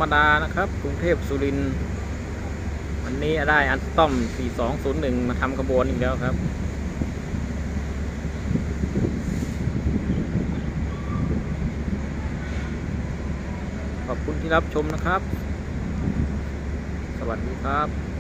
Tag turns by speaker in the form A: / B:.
A: รมดานะครับกรุงเทพสุรินทร์วันนี้ได้อันสตอม4201มาทำขบวนอีกแล้วครับขอบคุณที่รับชมนะครับสวัสดีครับ